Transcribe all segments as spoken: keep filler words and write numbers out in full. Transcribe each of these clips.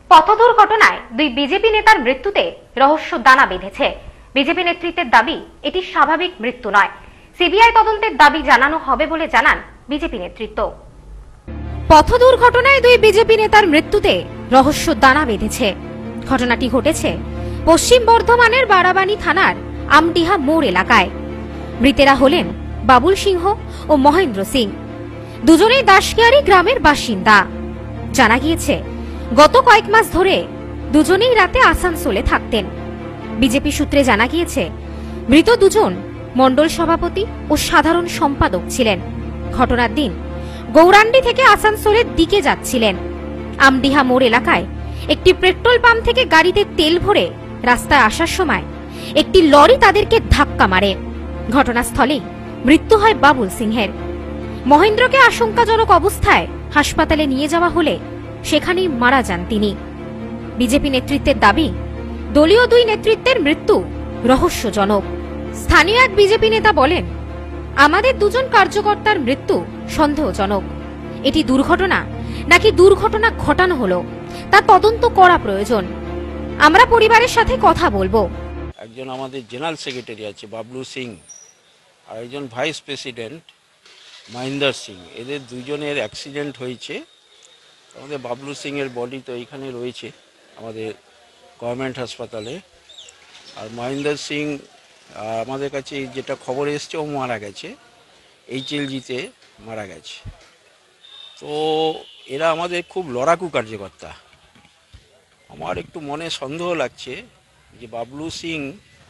পথ দুর্ঘটনায় দুই বিজেপি নেতার মৃত্যুতে রহস্য দানা বেঁধেছে। বিজেপি নেতৃত্বের দাবি এটি স্বাভাবিক মৃত্যু নয়। সিবিআই তদন্তের দাবি জানানো হবে বলে জানান বিজেপি নেতৃত্ব। পথ দুর্ঘটনায় দুই বিজেপি নেতার মৃত্যুতে রহস্য দানা বেঁধেছে। ঘটনাটি ঘটেছে পশ্চিম বর্ধমানের বারাবানী থানার আমডিহা মোড় এলাকায়। মৃতেরা হলেন বাবুল সিংহ ও মহেন্দ্র সিং, দুজনেই দাসকিয়ারি গ্রামের বাসিন্দা। জানা গিয়েছে গত কয়েক মাস ধরে দুজনেই রাতে আসানসোলে থাকতেন। বিজেপি সূত্রে জানা গিয়েছে মৃত দুজন মণ্ডল সভাপতি ও সাধারণ সম্পাদক ছিলেন। ঘটনার দিন গৌরান্ডি থেকে আসানসোলের দিকে যাচ্ছিলেন। আমডিহা মোড় এলাকায় একটি পেট্রোল পাম্প থেকে গাড়িতে তেল ভরে রাস্তায় আসার সময় একটি লরি তাদেরকে ধাক্কা মারে। ঘটনাস্থলেই মৃত্যু হয় বাবুল সিংহের। মহেন্দ্রকে আশঙ্কাজনক অবস্থায় হাসপাতালে নিয়ে যাওয়া হলে সেখানেই মারা যান তিনি। বিজেপি নেতৃত্বের দাবি দলীয় দুই নেতৃত্বের মৃত্যু রহস্যজনক। স্থানীয় এক বিজেপি নেতা বলেন, আমাদের দুজন কার্যকর্তার মৃত্যু সন্দেহজনক। এটি দুর্ঘটনা নাকি দুর্ঘটনা ঘটানো হলো তা তদন্ত করা প্রয়োজন। আমরা পরিবারের সাথে কথা বলবো। একজন আমাদের জেনারেল সেক্রেটারি আছে বাবলু সিং, আর একজন ভাইস প্রেসিডেন্ট মহেন্দ্র সিং। এদের দুজনের অ্যাক্সিডেন্ট হয়েছে। আমাদের বাবলু সিং এর বডি তো এইখানে রয়েছে আমাদের গভর্নমেন্ট হাসপাতালে, আর মহেন্দ্র সিং আমাদের কাছে যেটা খবর এসছে ও মারা গেছে, এইচএলজিতে মারা গেছে। তো এরা আমাদের খুব লড়াকু কার্যকর্তা। আমার একটু মনে সন্দেহ লাগছে যে বাবলু সিং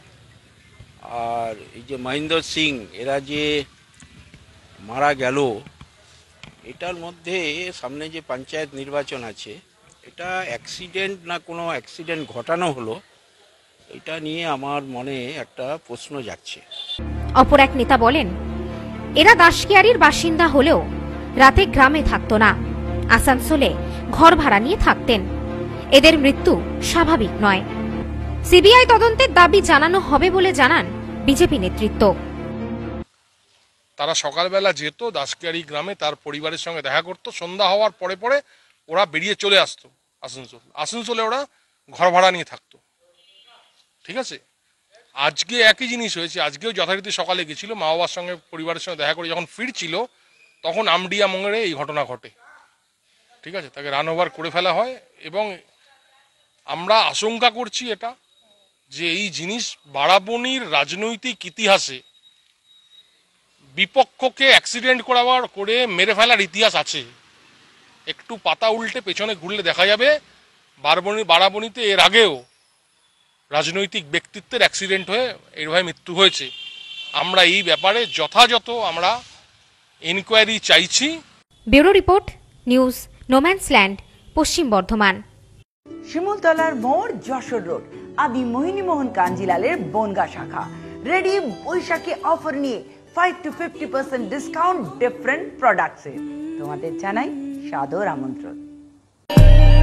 আর এই যে মহেন্দ্র সিং এরা যে মারা গেল, এটার মধ্যে সামনে যে পঞ্চায়েত নির্বাচন আছে, এটা অ্যাক্সিডেন্ট না কোনো অ্যাক্সিডেন্ট ঘটানো হলো, এটা নিয়ে আমার মনে একটা প্রশ্ন যাচ্ছে। অপর এক নেতা বলেন, এরা দাসকিয়ারির বাসিন্দা হলেও রাতে গ্রামে থাকতো না, আসানসোলে ঘর ভাড়া নিয়ে থাকতেন। এদের মৃত্যু স্বাভাবিক নয়। সিবিআই তদন্তের দাবি জানানো হবে বলে জানান বিজেপি নেতৃত্ব। তারা সকালবেলা যেত দাসকিয়ারি গ্রামে, তার পরিবারের সঙ্গে দেখা করতো। সন্ধ্যা হওয়ার পরে পরে ওরা বেরিয়ে চলে আসতো আসানসোল। আসানসোলে ওরা ঘর ভাড়া নিয়ে থাকতো। ঠিক আছে, আজকে একই জিনিস হয়েছে। আজকেও যথারীতি সকালে গেছিল, মা বাবার সঙ্গে পরিবারের সঙ্গে দেখা করে যখন ফিরছিল তখন আমডিয়া মোড়ে এই ঘটনা ঘটে। ঠিক আছে, তাকে রান ওভার করে ফেলা হয় এবং আমরা আশঙ্কা করছি এটা যে এই জিনিস বারাবণীর রাজনৈতিক ইতিহাসে বিপক্ষকে অ্যাক্সিডেন্ট করাবার করে মেরে ফেলার ইতিহাস আছে। একটু পাতা উল্টে পেছনে ঘুরলে দেখা যাবে বারাবণী বারাবণীতে এর আগেও রাজনৈতিক ব্যক্তিত্বের অ্যাক্সিডেন্ট হয়ে এইভাবে মৃত্যু হয়েছে। আমরা এই ব্যাপারে যথাযথ আমরা ইনকোয়ারি চাইছি। ব্যুরো রিপোর্ট, নিউজ নোম্যান্সল্যান্ড, পশ্চিম বর্ধমান। শিমুলতলার মোড়, যশোর রোড, আদি মোহিনীমোহন কাঞ্জিলালের বনগা শাখা রেডি বৈশাখী অফার নিয়ে five to fifty percent discount different প্রোডাক্টসে। তোমাদের জানাই সাদর আমন্ত্রণ।